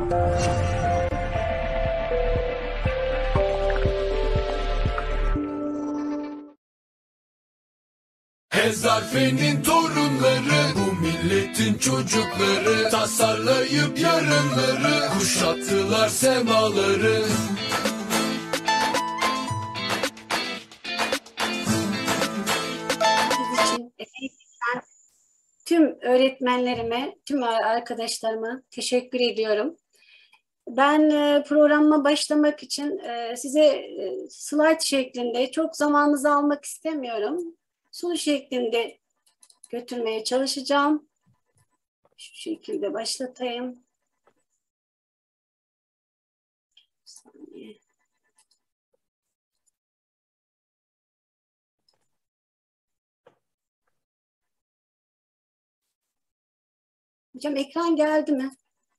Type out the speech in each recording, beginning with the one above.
Hez harfinin torunları, bu milletin çocukları, tasarlayıp yarınları, kuşattılar semaları. Tüm öğretmenlerime, tüm arkadaşlarıma teşekkür ediyorum. Ben programıma başlamak için size slide şeklinde, çok zamanınızı almak istemiyorum. Sunu şeklinde götürmeye çalışacağım. Şu şekilde başlatayım. Bir saniye. Hocam ekran geldi mi?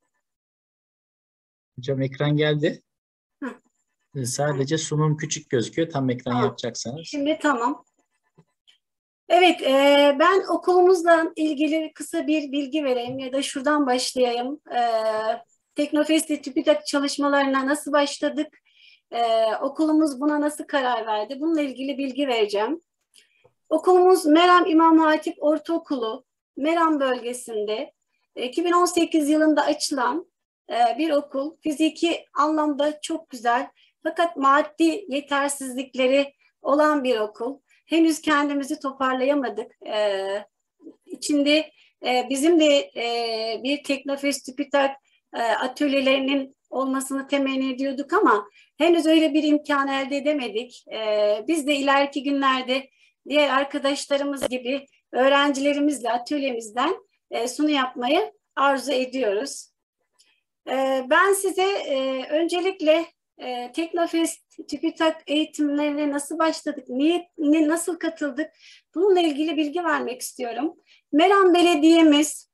Hocam ekran geldi. Hı. Sadece sunum küçük gözüküyor. Tam ekran tamam. yapacaksanız. Şimdi tamam. Evet, ben okulumuzla ilgili kısa bir bilgi vereyim ya da şuradan başlayayım. Teknofest'te TÜBİTAK çalışmalarına nasıl başladık? Okulumuz buna nasıl karar verdi? Bununla ilgili bilgi vereceğim. Okulumuz Meram İmam Hatip Ortaokulu, Meram bölgesinde 2018 yılında açılan bir okul. Fiziki anlamda çok güzel fakat maddi yetersizlikleri olan bir okul. Henüz kendimizi toparlayamadık. İçinde bizim de bir Teknofest TÜBİTAK atölyelerinin olmasını temenni ediyorduk ama henüz öyle bir imkan elde edemedik. Biz de ileriki günlerde diğer arkadaşlarımız gibi öğrencilerimizle atölyemizden sunu yapmayı arzu ediyoruz. Ben size öncelikle Teknofest TÜBİTAK eğitimlerine nasıl başladık, nasıl katıldık, bununla ilgili bilgi vermek istiyorum. Meram Belediye'miz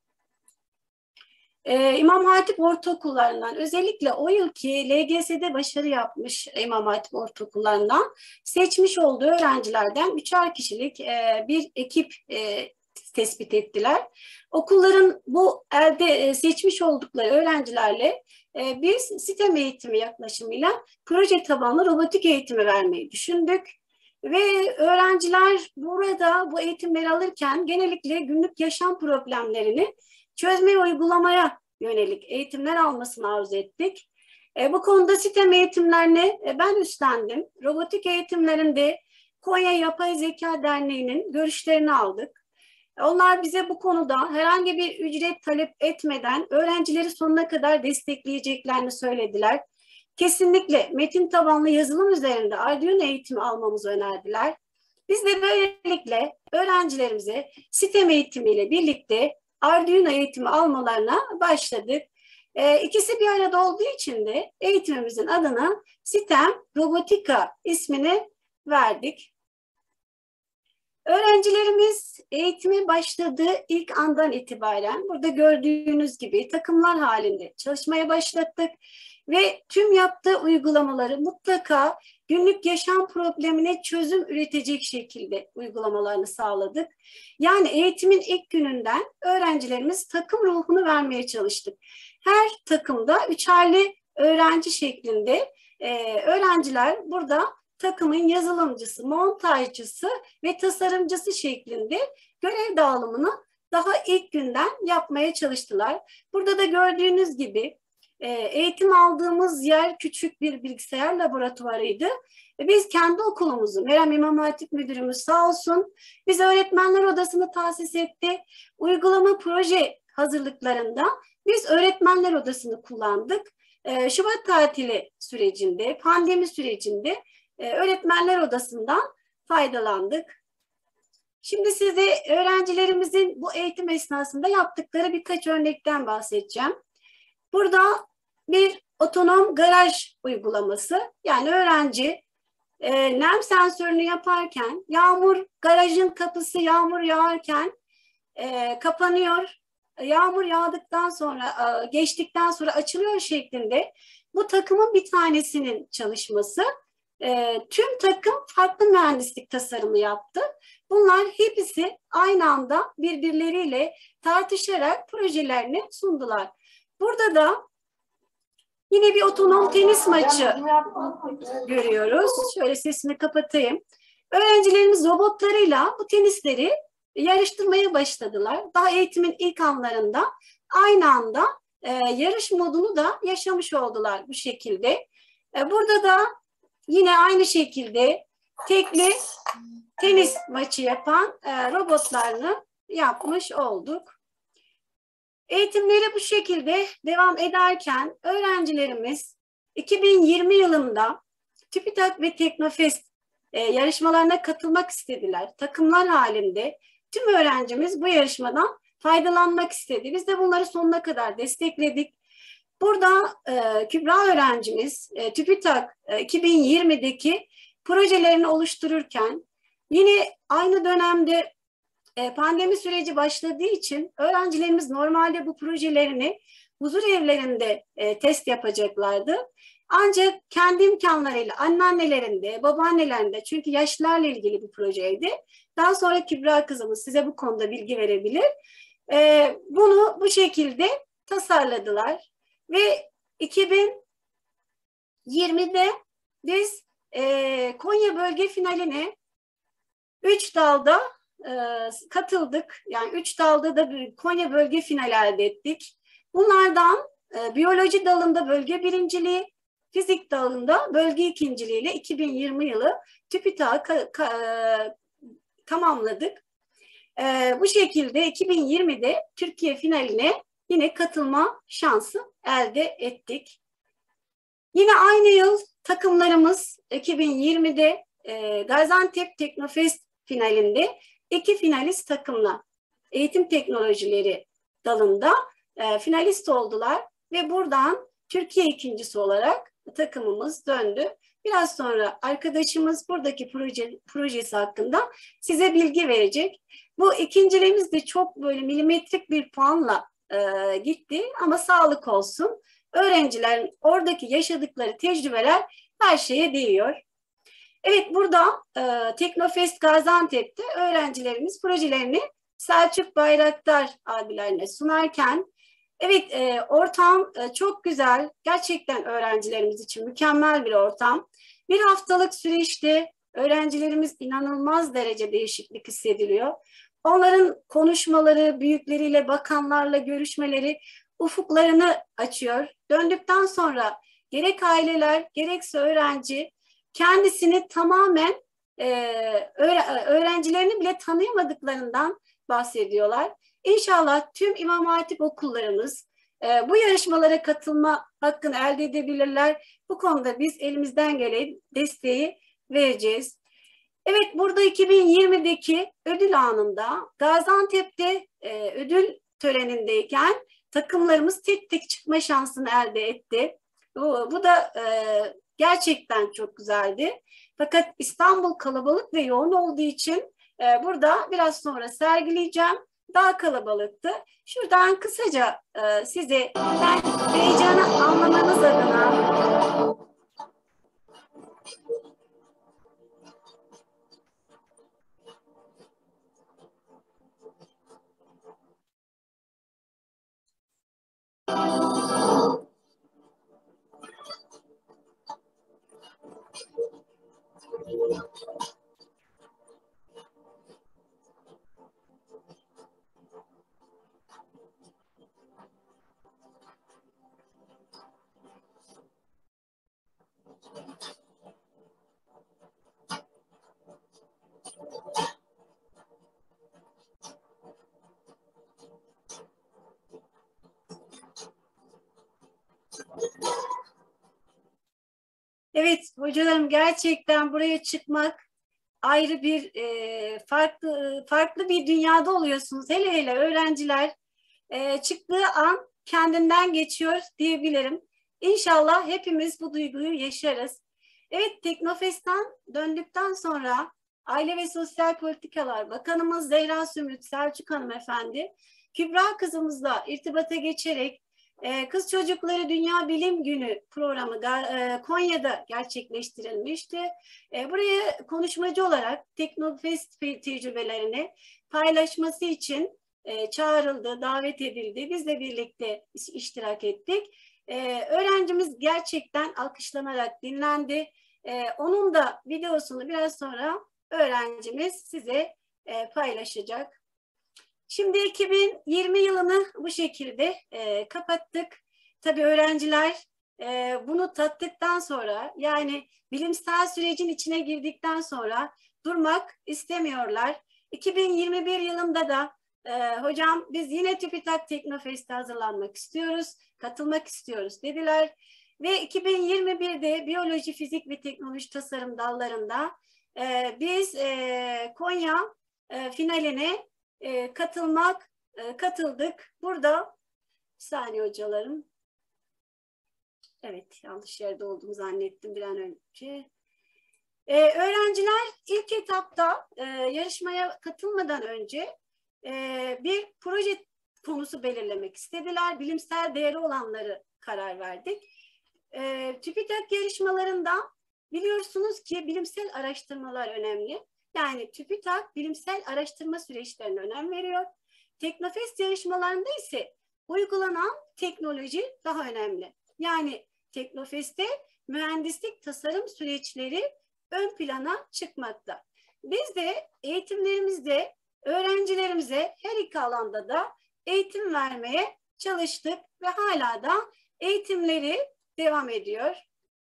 İmam Hatip Ortaokullarından, özellikle o yılki LGS'de başarı yapmış İmam Hatip Ortaokullarından seçmiş olduğu öğrencilerden 3'er kişilik bir ekip tespit ettiler. Okulların bu elde seçmiş oldukları öğrencilerle biz sistem eğitimi yaklaşımıyla proje tabanlı robotik eğitimi vermeyi düşündük. Ve öğrenciler burada bu eğitimleri alırken genellikle günlük yaşam problemlerini çözmeye, uygulamaya yönelik eğitimler almasını arzu ettik. Bu konuda sistem eğitimlerini ben üstlendim. Robotik eğitimlerinde Konya Yapay Zeka Derneği'nin görüşlerini aldık. Onlar bize bu konuda herhangi bir ücret talep etmeden öğrencileri sonuna kadar destekleyeceklerini söylediler. Kesinlikle metin tabanlı yazılım üzerinde Arduino eğitimi almamızı önerdiler. Biz de böylelikle öğrencilerimize sistem eğitimiyle birlikte Arduino eğitimi almalarına başladık. İkisi bir arada olduğu için de eğitimimizin adına Sistem Robotika ismini verdik. Öğrencilerimiz eğitime başladığı ilk andan itibaren burada gördüğünüz gibi takımlar halinde çalışmaya başlattık ve tüm yaptığı uygulamaları mutlaka günlük yaşam problemine çözüm üretecek şekilde uygulamalarını sağladık. Yani eğitimin ilk gününden öğrencilerimiz takım ruhunu vermeye çalıştık. Her takımda üçerli öğrenci şeklinde öğrenciler burada takımın yazılımcısı, montajcısı ve tasarımcısı şeklinde görev dağılımını daha ilk günden yapmaya çalıştılar. Burada da gördüğünüz gibi eğitim aldığımız yer küçük bir bilgisayar laboratuvarıydı. Biz kendi okulumuzu, Meram İmam Hatip Müdürümüz sağ olsun, biz öğretmenler odasını tahsis etti. Uygulama proje hazırlıklarında biz öğretmenler odasını kullandık. Şubat tatili sürecinde, pandemi sürecinde öğretmenler odasından faydalandık. Şimdi size öğrencilerimizin bu eğitim esnasında yaptıkları birkaç örnekten bahsedeceğim. Burada bir otonom garaj uygulaması, yani öğrenci nem sensörünü yaparken garajın kapısı yağmur yağarken kapanıyor. Yağmur yağdıktan sonra, geçtikten sonra açılıyor şeklinde bu takımın bir tanesinin çalışması. Tüm takım farklı mühendislik tasarımı yaptı. Bunlar hepsi aynı anda birbirleriyle tartışarak projelerini sundular. Burada da Yine bir otonom tenis maçı görüyoruz. Şöyle sesini kapatayım. Öğrencilerimiz robotlarıyla bu tenisleri yarıştırmaya başladılar. Daha eğitimin ilk anlarında aynı anda yarış modunu da yaşamış oldular bu şekilde. Burada da yine aynı şekilde tekli tenis maçı yapan robotlarını yapmış olduk. Eğitimleri bu şekilde devam ederken öğrencilerimiz 2020 yılında TÜBİTAK ve Teknofest yarışmalarına katılmak istediler. Takımlar halinde tüm öğrencimiz bu yarışmadan faydalanmak istedi. Biz de bunları sonuna kadar destekledik. Burada Kübra öğrencimiz TÜBİTAK 2020'deki projelerini oluştururken yine aynı dönemde pandemi süreci başladığı için öğrencilerimiz normalde bu projelerini huzur evlerinde test yapacaklardı. Ancak kendi imkanlarıyla anneannelerinde, babaannelerinde, çünkü yaşlılarla ilgili bir projeydi. Daha sonra Kübra kızımız size bu konuda bilgi verebilir. Bunu bu şekilde tasarladılar ve 2020'de biz Konya bölge finaline 3 dalda katıldık. Yani 3 dalda da Konya bölge finali elde ettik. Bunlardan biyoloji dalında bölge birinciliği, fizik dalında bölge ikinciliğiyle 2020 yılı TÜBİTAK'ı tamamladık. Bu şekilde 2020'de Türkiye finaline yine katılma şansı elde ettik. Yine aynı yıl takımlarımız 2020'de Gaziantep Teknofest finalinde 2 finalist takımla eğitim teknolojileri dalında finalist oldular ve buradan Türkiye ikincisi olarak takımımız döndü. Biraz sonra arkadaşımız buradaki projesi hakkında size bilgi verecek. Bu ikinciliğimiz de çok böyle milimetrik bir puanla gitti ama sağlık olsun. Öğrencilerin oradaki yaşadıkları tecrübeler her şeye değiyor. Evet, burada Teknofest Gaziantep'te öğrencilerimiz projelerini Selçuk Bayraktar abilerine sunarken, evet, ortam çok güzel. Gerçekten öğrencilerimiz için mükemmel bir ortam. Bir haftalık süreçte öğrencilerimiz inanılmaz derece değişiklik hissediliyor. Onların konuşmaları, büyükleriyle, bakanlarla görüşmeleri ufuklarını açıyor. Döndükten sonra gerek aileler, gerekse öğrenci kendisini tamamen öğrencilerini bile tanıyamadıklarından bahsediyorlar. İnşallah tüm İmam Hatip okullarımız bu yarışmalara katılma hakkını elde edebilirler. Bu konuda biz elimizden gelen desteği vereceğiz. Evet, burada 2020'deki ödül anında Gaziantep'te ödül törenindeyken takımlarımız tek tek çıkma şansını elde etti. Bu da gerçekten çok güzeldi. Fakat İstanbul kalabalık ve yoğun olduğu için burada biraz sonra sergileyeceğim. Daha kalabalıktı. Şuradan kısaca size ben heyecanı anlamanız adına evet hocalarım, gerçekten buraya çıkmak ayrı bir farklı bir dünyada oluyorsunuz. Hele hele öğrenciler çıktığı an kendinden geçiyor diyebilirim. İnşallah hepimiz bu duyguyu yaşarız. Evet, Teknofest'ten döndükten sonra Aile ve Sosyal Politikalar Bakanımız Zehra Sümrüt Selçuk hanımefendi Kübra kızımızla irtibata geçerek Kız Çocukları Dünya Bilim Günü programı Konya'da gerçekleştirilmişti. Buraya konuşmacı olarak Teknofest tecrübelerini paylaşması için çağrıldı, davet edildi. Biz de birlikte iştirak ettik. Öğrencimiz gerçekten alkışlanarak dinlendi. Onun da videosunu biraz sonra öğrencimiz size paylaşacak. Şimdi 2020 yılını bu şekilde kapattık. Tabii öğrenciler bunu tattıktan sonra, yani bilimsel sürecin içine girdikten sonra durmak istemiyorlar. 2021 yılında da hocam biz yine TÜBİTAK Teknofest'e hazırlanmak istiyoruz, katılmak istiyoruz dediler. Ve 2021'de biyoloji, fizik ve teknoloji tasarım dallarında biz Konya finaline katıldık. Burada bir saniye hocalarım. Evet, yanlış yerde olduğumu zannettim bir an önce. Öğrenciler ilk etapta yarışmaya katılmadan önce bir proje konusu belirlemek istediler. Bilimsel değeri olanları karar verdik. TÜBİTAK yarışmalarında biliyorsunuz ki bilimsel araştırmalar önemli. Yani TÜBİTAK bilimsel araştırma süreçlerine önem veriyor. Teknofest yarışmalarında ise uygulanan teknoloji daha önemli. Yani Teknofest'te mühendislik tasarım süreçleri ön plana çıkmakta. Biz de eğitimlerimizde öğrencilerimize her iki alanda da eğitim vermeye çalıştık ve hala da eğitimleri devam ediyor.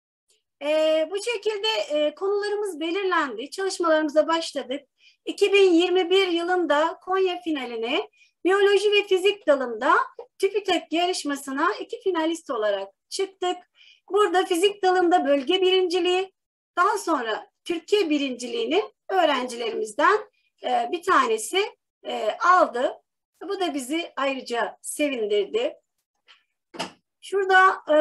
Bu şekilde konularımız belirlendi. Çalışmalarımıza başladık. 2021 yılında Konya finaline biyoloji ve fizik dalında TÜBİTAK yarışmasına 2 finalist olarak çıktık. Burada fizik dalında bölge birinciliği, daha sonra Türkiye birinciliğini öğrencilerimizden bir tanesi aldı. Bu da bizi ayrıca sevindirdi. Şurada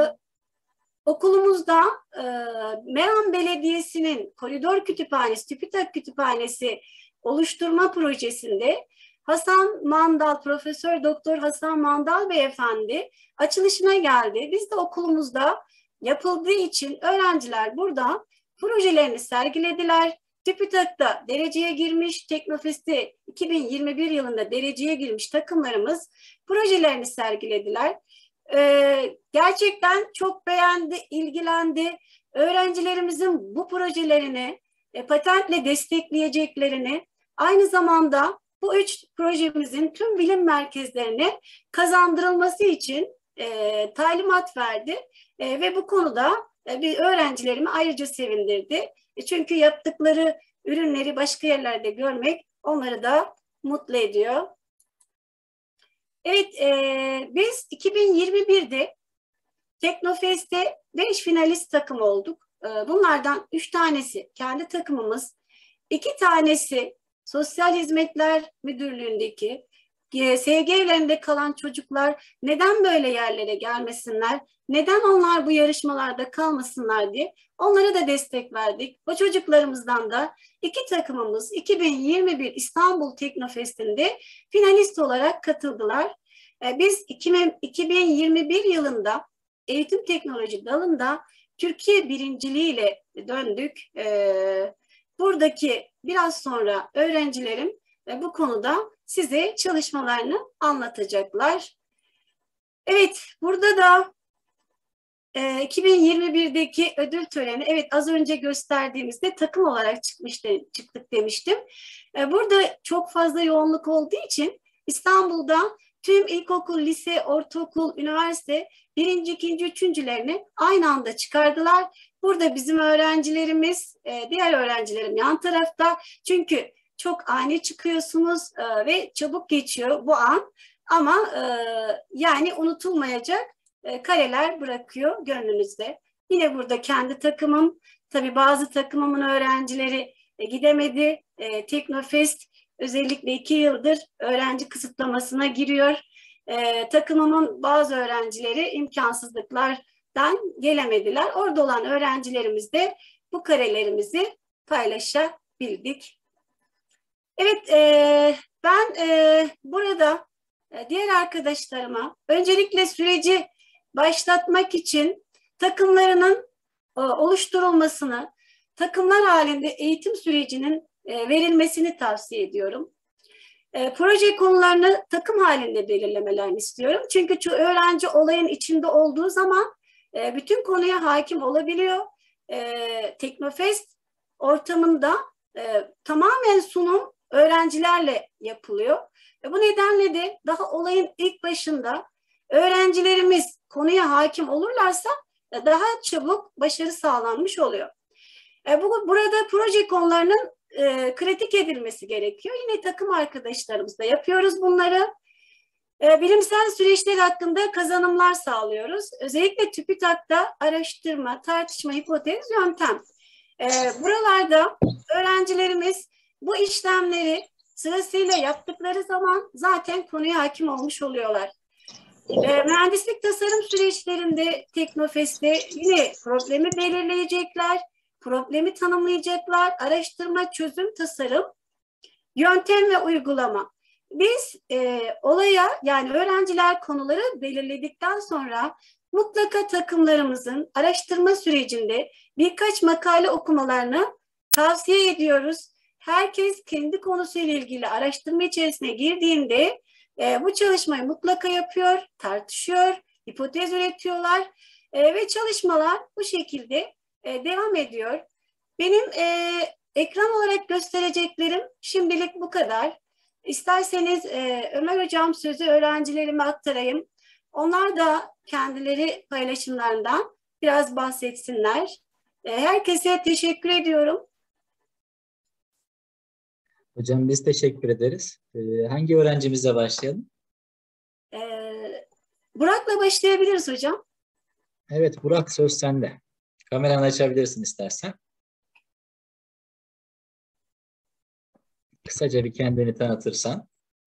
okulumuzda Meram Belediyesi'nin Koridor Kütüphanesi, TÜBİTAK Kütüphanesi oluşturma projesinde Hasan Mandal, Profesör Doktor Hasan Mandal Beyefendi açılışına geldi. Biz de okulumuzda yapıldığı için öğrenciler burada projelerini sergilediler. TÜBİTAK'ta dereceye girmiş, Teknofest'te 2021 yılında dereceye girmiş takımlarımız projelerini sergilediler. Gerçekten çok beğendi, ilgilendi. Öğrencilerimizin bu projelerini patentle destekleyeceklerini, aynı zamanda bu 3 projemizin tüm bilim merkezlerine kazandırılması için talimat verdi ve bu konuda bir öğrencilerimi ayrıca sevindirdi. Çünkü yaptıkları ürünleri başka yerlerde görmek onları da mutlu ediyor. Evet, biz 2021'de Teknofest'te 5 finalist takım olduk. Bunlardan 3 tanesi kendi takımımız, 2 tanesi Sosyal Hizmetler Müdürlüğü'ndeki SG'lerinde kalan çocuklar neden böyle yerlere gelmesinler, neden onlar bu yarışmalarda kalmasınlar diye onlara da destek verdik. O çocuklarımızdan da 2 takımımız 2021 İstanbul Teknofest'inde finalist olarak katıldılar. Biz 2021 yılında eğitim teknoloji dalında Türkiye birinciliğiyle döndük. Buradaki biraz sonra öğrencilerim bu konuda size çalışmalarını anlatacaklar. Evet, burada da 2021'deki ödül töreni, evet az önce gösterdiğimizde takım olarak çıktık demiştim. Burada çok fazla yoğunluk olduğu için İstanbul'da tüm ilkokul, lise, ortaokul, üniversite 1. 2. 3.lerini aynı anda çıkardılar. Burada bizim öğrencilerimiz, diğer öğrencilerim yan tarafta. Çünkü çok ani çıkıyorsunuz ve çabuk geçiyor bu an. Ama yani unutulmayacak kareler bırakıyor gönlünüzde. Yine burada kendi takımım, tabii bazı takımımın öğrencileri gidemedi. Teknofest özellikle 2 yıldır öğrenci kısıtlamasına giriyor. Takımımın bazı öğrencileri imkansızlıklardan gelemediler. Orada olan öğrencilerimizle bu karelerimizi paylaşabildik. Evet, ben burada diğer arkadaşlarıma öncelikle süreci başlatmak için takımlarının oluşturulmasını, takımlar halinde eğitim sürecinin verilmesini tavsiye ediyorum. Proje konularını takım halinde belirlemelerini istiyorum. Çünkü öğrenci olayın içinde olduğu zaman bütün konuya hakim olabiliyor. Teknofest ortamında tamamen sunum öğrencilerle yapılıyor. Bu nedenle de daha olayın ilk başında öğrencilerimiz konuya hakim olurlarsa daha çabuk başarı sağlanmış oluyor. Burada proje konularının kritik edilmesi gerekiyor. Yine takım arkadaşlarımızla yapıyoruz bunları. Bilimsel süreçler hakkında kazanımlar sağlıyoruz. Özellikle TÜBİTAK'ta araştırma, tartışma, hipotez, yöntem. Buralarda öğrencilerimiz bu işlemleri sırasıyla yaptıkları zaman zaten konuya hakim olmuş oluyorlar. Mühendislik tasarım süreçlerinde Teknofest'te yine problemi belirleyecekler, problemi tanımlayacaklar, araştırma, çözüm, tasarım, yöntem ve uygulama. Biz olaya yani öğrenciler konuları belirledikten sonra mutlaka takımlarımızın araştırma sürecinde birkaç makale okumalarını tavsiye ediyoruz. Herkes kendi konusuyla ilgili araştırma içerisine girdiğinde bu çalışmayı mutlaka yapıyor, tartışıyor, hipotez üretiyorlar ve çalışmalar bu şekilde devam ediyor. Benim ekran olarak göstereceklerim şimdilik bu kadar. İsterseniz Ömer Hocam sözü öğrencilerime aktarayım. Onlar da kendileri paylaşımlarından biraz bahsetsinler. Herkese teşekkür ediyorum. Hocam biz teşekkür ederiz. Hangi öğrencimizle başlayalım? Burak'la başlayabiliriz hocam. Evet Burak, söz sende. Kameranı açabilirsin istersen. Kısaca bir kendini tanıtırsan.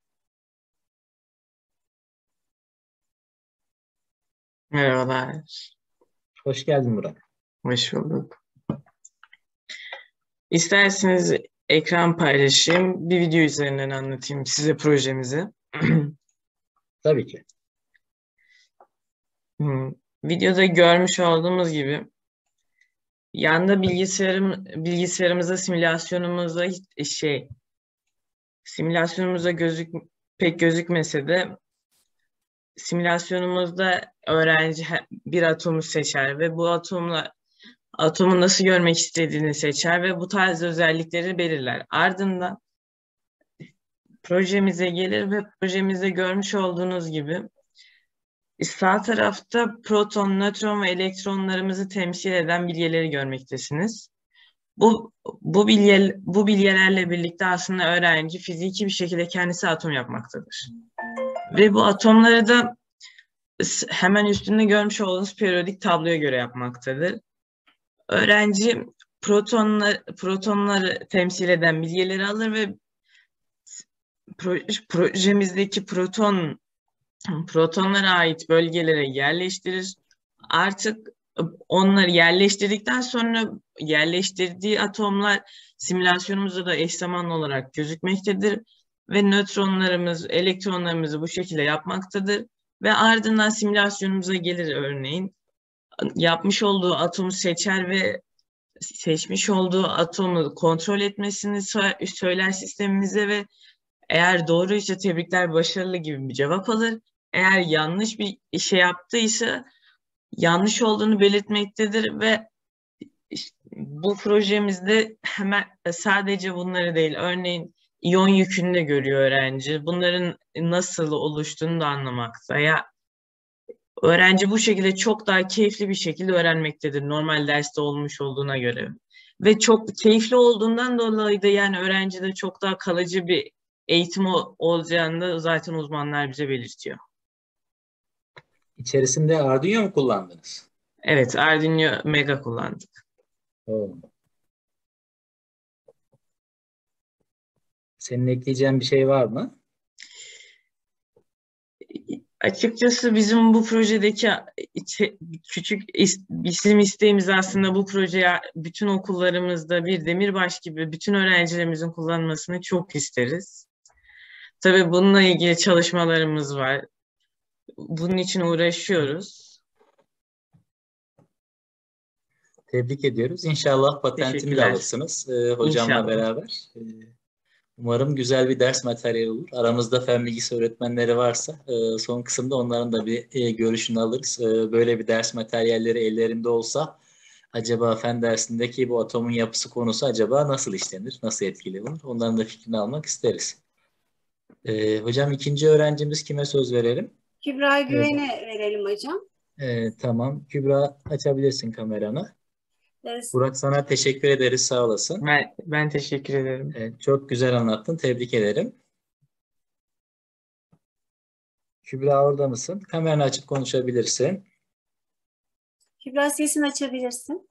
Merhabalar, Hoş geldin Burak. hoş bulduk. İsterseniz ekran paylaşayım, bir video üzerinden anlatayım size projemizi. Tabii ki. Videoda görmüş olduğumuz gibi yanda bilgisayarımızda simülasyonumuzda pek gözükmese de simülasyonumuzda öğrenci bir atomu seçer ve bu atomu nasıl görmek istediğini seçer ve bu tarz özellikleri belirler. Ardından projemize gelir ve projemizde görmüş olduğunuz gibi sağ tarafta proton, nötron ve elektronlarımızı temsil eden bilyeleri görmektesiniz. Bu bilyelerle birlikte aslında öğrenci fiziki bir şekilde kendisi atom yapmaktadır. Ve bu atomları da hemen üstünde görmüş olduğunuz periyodik tabloya göre yapmaktadır. Öğrenci protonları temsil eden bilyeleri alır ve projemizdeki protonlara ait bölgelere yerleştirir. Artık onları yerleştirdikten sonra yerleştirdiği atomlar simülasyonumuzda da eş zamanlı olarak gözükmektedir ve nötronlarımız, elektronlarımızı bu şekilde yapmaktadır ve ardından simülasyonumuza gelir örneğin. Yapmış olduğu atomu seçer ve seçmiş olduğu atomu kontrol etmesini söyler sistemimize ve eğer doğruysa tebrikler, başarılı gibi bir cevap alır. Eğer yanlış bir şey yaptıysa yanlış olduğunu belirtmektedir ve bu projemizde hemen sadece bunları değil, örneğin iyon yükünü de görüyor öğrenci. Bunların nasıl oluştuğunu da anlamakta. Öğrenci bu şekilde çok daha keyifli bir şekilde öğrenmektedir normal derste olmuş olduğuna göre. Ve çok keyifli olduğundan dolayı da yani öğrencide çok daha kalıcı bir eğitim olacağını da zaten uzmanlar bize belirtiyor. İçerisinde Arduino mu kullandınız? Evet, Arduino Mega kullandık. Oo. Senin ekleyeceğin bir şey var mı? Açıkçası bizim bu projedeki küçük bizim isteğimiz aslında bu projeye bütün okullarımızda bir demirbaş gibi bütün öğrencilerimizin kullanmasını çok isteriz. Tabii bununla ilgili çalışmalarımız var. Bunun için uğraşıyoruz. Tebrik ediyoruz. İnşallah patentini de Teşekkürler. alırsınız hocamla İnşallah. beraber. Umarım güzel bir ders materyali olur. Aramızda fen bilgisi öğretmenleri varsa son kısımda onların da bir görüşünü alırız. Böyle bir ders materyalleri ellerinde olsa acaba fen dersindeki bu atomun yapısı konusu acaba nasıl işlenir, nasıl etkili olur? Onların da fikrini almak isteriz. Hocam ikinci öğrencimiz kime söz verelim? Kübra Evet. Güven'e verelim hocam. Tamam. Kübra açabilirsin kameranı. Ee, Burak sana teşekkür ederiz. Sağ olasın. Ben teşekkür ederim. Çok güzel anlattın. Tebrik ederim. Kübra orada mısın? Kameranı açıp konuşabilirsin. Kübra sesini açabilirsin.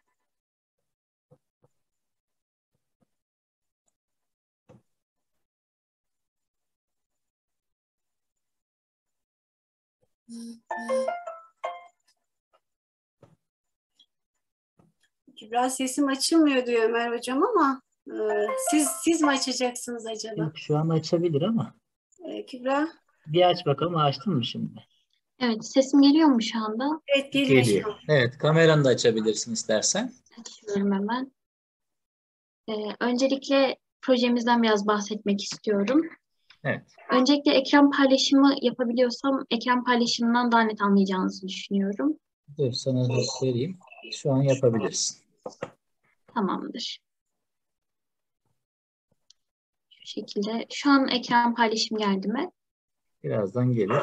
Kübra sesim açılmıyor diyor Ömer hocam ama siz mi açacaksınız acaba? Yok, şu an açabilir ama. Kübra? Bir aç bakalım. Açtın mı şimdi? Evet, sesim geliyor mu şu anda? Evet geliyor şu an. Evet, kameranı da açabilirsin istersen. Açıyorum hemen. Öncelikle projemizden biraz bahsetmek istiyorum. Evet. Öncelikle ekran paylaşımı yapabiliyorsam ekran paylaşımından daha net anlayacağınızı düşünüyorum. Dur sana göstereyim. Şu an yapabilirsin. Tamamdır. Şu şekilde. Şu an ekran paylaşım geldi mi? Birazdan gelir.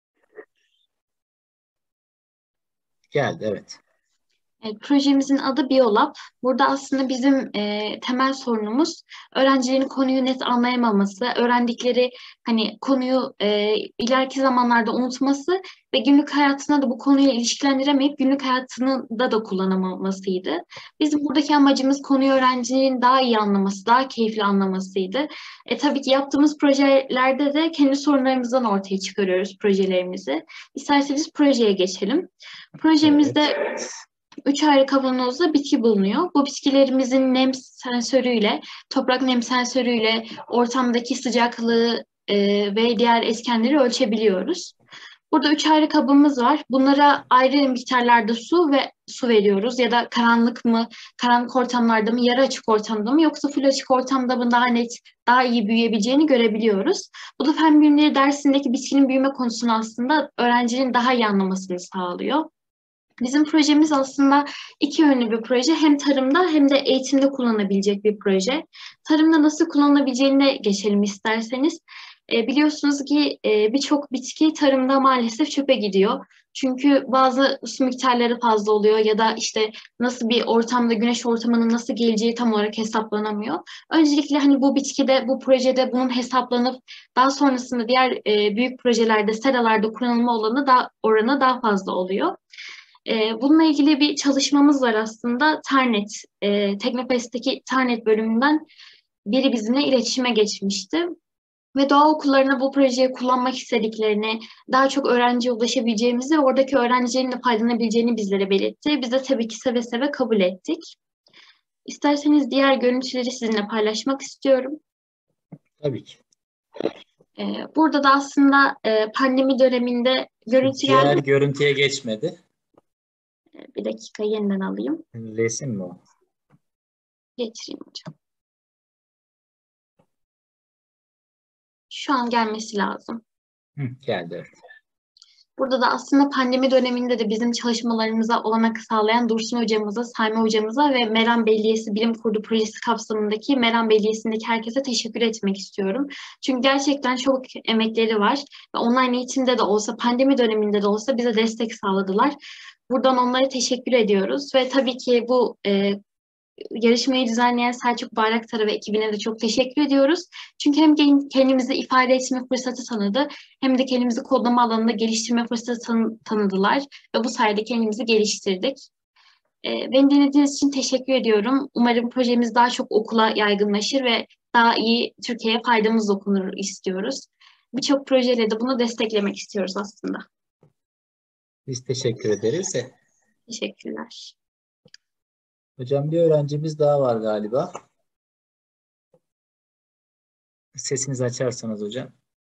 Geldi, evet. Evet, projemizin adı Biyolab. Burada aslında bizim temel sorunumuz öğrencilerin konuyu net anlayamaması, öğrendikleri hani konuyu ileriki zamanlarda unutması ve günlük hayatına da bu konuyu ilişkilendiremeyip günlük hayatında da kullanamamasıydı. Bizim buradaki amacımız konuyu öğrencinin daha iyi anlaması, daha keyifli anlamasıydı. Tabii ki yaptığımız projelerde de kendi sorunlarımızdan ortaya çıkarıyoruz projelerimizi. İsterseniz projeye geçelim. Projemizde Evet. 3 ayrı kavanozda bitki bulunuyor. Bu bitkilerimizin nem sensörüyle, toprak nem sensörüyle ortamdaki sıcaklığı ve diğer etkenleri ölçebiliyoruz. Burada 3 ayrı kabımız var. Bunlara ayrı miktarlarda su veriyoruz ya da karanlık mı, karanlık ortamlarda mı, yarı açık ortamda mı yoksa full açık ortamda mı daha net, daha iyi büyüyebileceğini görebiliyoruz. Bu da fen bilimleri dersindeki bitkinin büyüme konusunu aslında öğrencinin daha iyi anlamasını sağlıyor. Bizim projemiz aslında iki yönlü bir proje. Hem tarımda hem de eğitimde kullanabilecek bir proje. Tarımda nasıl kullanılabileceğine geçelim isterseniz. Biliyorsunuz ki birçok bitki tarımda maalesef çöpe gidiyor. Çünkü bazı su miktarları fazla oluyor ya da işte nasıl bir ortamda güneş ortamının nasıl geleceği tam olarak hesaplanamıyor. Öncelikle hani bu bitkide, bu projede bunun hesaplanıp daha sonrasında diğer büyük projelerde, seralarda kullanılma oranı daha fazla oluyor. Bununla ilgili bir çalışmamız var aslında. Ternet, Teknofest'teki Ternet bölümünden biri bizimle iletişime geçmişti. Ve doğa okullarına bu projeyi kullanmak istediklerini, daha çok öğrenciye ulaşabileceğimizi, oradaki öğrencilerin de faydalanabileceğini bizlere belirtti. Biz de tabii ki seve seve kabul ettik. İsterseniz diğer görüntüleri sizinle paylaşmak istiyorum. Tabii ki. Burada da aslında pandemi döneminde görüntü Diğer geldi. görüntüye geçmedi. Bir dakika yeniden alayım. Resim mi o? Geçireyim hocam. Şu an gelmesi lazım. Geldi, evet. Burada da aslında pandemi döneminde de bizim çalışmalarımıza olanak sağlayan Dursun hocamıza, Sayma hocamıza ve Meram Belediyesi Bilim Kurdu projesi kapsamındaki Meram Belediyesi'ndeki herkese teşekkür etmek istiyorum. Çünkü gerçekten çok emekleri var ve online eğitimde de olsa, pandemi döneminde de olsa bize destek sağladılar. Buradan onlara teşekkür ediyoruz ve tabii ki bu yarışmayı düzenleyen Selçuk Bayraktar'a ve ekibine de çok teşekkür ediyoruz. Çünkü hem kendimizi ifade etme fırsatı tanıdı hem de kendimizi kodlama alanında geliştirme fırsatı tanıdılar ve bu sayede kendimizi geliştirdik. Beni dinlediğiniz için teşekkür ediyorum. Umarım projemiz daha çok okula yaygınlaşır ve daha iyi Türkiye'ye faydamız dokunur istiyoruz. Birçok projeyle de bunu desteklemek istiyoruz aslında. Biz teşekkür ederiz. Teşekkürler. Hocam bir öğrencimiz daha var galiba. Sesinizi açarsanız hocam.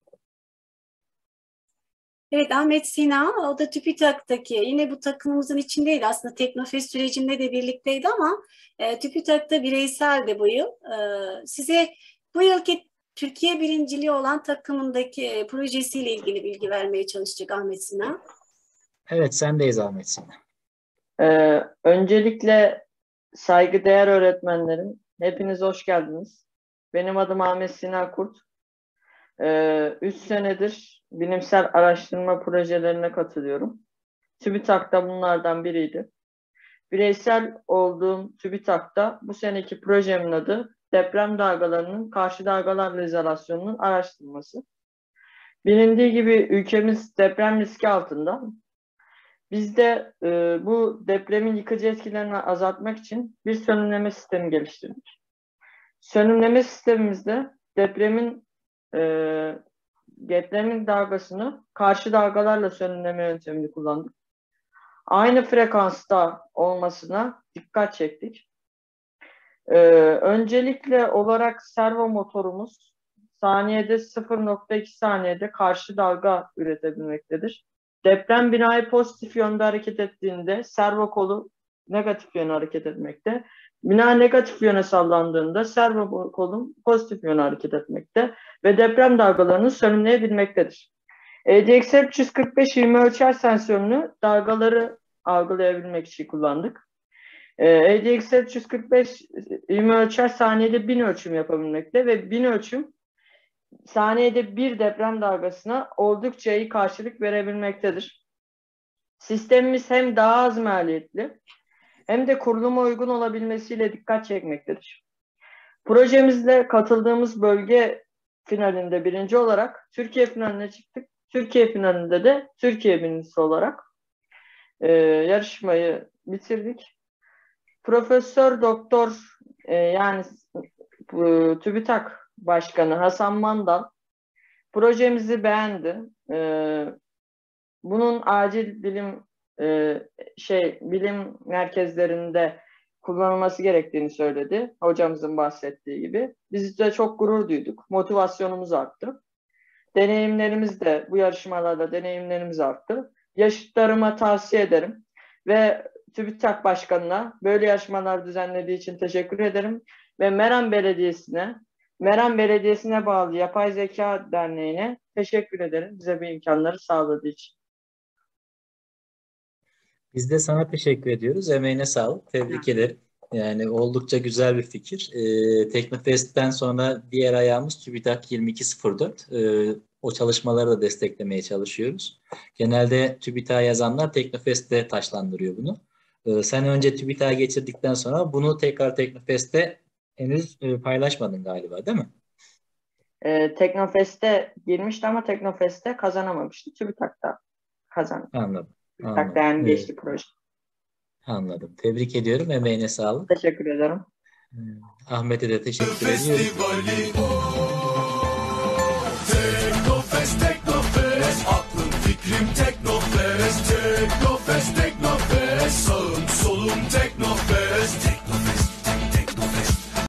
Evet Ahmet Sina, o da TÜBİTAK'taki, yine bu takımımızın içindeydi aslında Teknofest sürecinde de birlikteydi ama TÜBİTAK'ta bireysel de bu yıl. Size Bu yılki Türkiye birinciliği olan takımındaki projesiyle ilgili bilgi vermeye çalışacak Ahmet Sinan. Evet, sendeyiz Ahmet Sinan. Öncelikle saygıdeğer öğretmenlerim, hepiniz hoş geldiniz. Benim adım Ahmet Sinan Kurt. 3 senedir bilimsel araştırma projelerine katılıyorum. TÜBİTAK'ta bunlardan biriydi. Bireysel olduğum TÜBİTAK'ta bu seneki projemin adı deprem dalgalarının karşı dalgalarla izolasyonunun araştırılması. Bilindiği gibi ülkemiz deprem riski altında. Biz de bu depremin yıkıcı etkilerini azaltmak için bir sönümleme sistemi geliştirdik. Sönümleme sistemimizde depremin dalgasını karşı dalgalarla sönümleme yöntemini kullandık. Aynı frekansta olmasına dikkat çektik. Öncelikle olarak servo motorumuz saniyede 0,2 saniyede karşı dalga üretebilmektedir. Deprem binayı pozitif yönde hareket ettiğinde servo kolu negatif yöne hareket etmekte. Bina negatif yöne sallandığında servo kolum pozitif yöne hareket etmekte ve deprem dalgalarını sönümleyebilmektedir. EDXR 345 ivme ölçer sensörünü dalgaları algılayabilmek için kullandık. EDXR 345 ivme ölçer saniyede 1000 ölçüm yapabilmekte ve 1000 ölçüm saniyede bir deprem dalgasına oldukça iyi karşılık verebilmektedir. Sistemimiz hem daha az maliyetli hem de kuruluma uygun olabilmesiyle dikkat çekmektedir. Projemizle katıldığımız bölge finalinde birinci olarak Türkiye finaline çıktık. Türkiye finalinde de Türkiye birincisi olarak yarışmayı bitirdik. Profesör Doktor yani TÜBİTAK Başkanı Hasan Mandal projemizi beğendi. Bunun acil bilim merkezlerinde kullanılması gerektiğini söyledi. Hocamızın bahsettiği gibi. Biz de çok gurur duyduk. Motivasyonumuz arttı. Bu yarışmalarda deneyimlerimiz arttı. Yaşıtlarıma tavsiye ederim. Ve TÜBİTAK Başkanı'na böyle yarışmalar düzenlediği için teşekkür ederim. Ve Meram Belediyesi'ne bağlı Yapay Zeka Derneği'ne teşekkür ederim. Bize bu imkanları sağladığı için. Biz de sana teşekkür ediyoruz. Emeğine sağlık. Tebrik ederim. Yani oldukça güzel bir fikir. Teknofest'ten sonra diğer ayağımız TÜBİTAK 2204. O çalışmaları da desteklemeye çalışıyoruz. Genelde TÜBİTAK'a yazanlar Teknofest'te taşlandırıyor bunu. Sen önce TÜBİTAK'a geçirdikten sonra bunu tekrar Teknofest'te henüz paylaşmadın galiba, değil mi? Teknofest'e girmişti ama Teknofest'te kazanamamıştı. TÜBİTAK'ta kazandı. Anladım. TÜBİTAK'ta yani geçti proje. Anladım. Tebrik ediyorum. Emeğine sağlık. Teşekkür ederim. Ahmet'e de teşekkür ediyorum.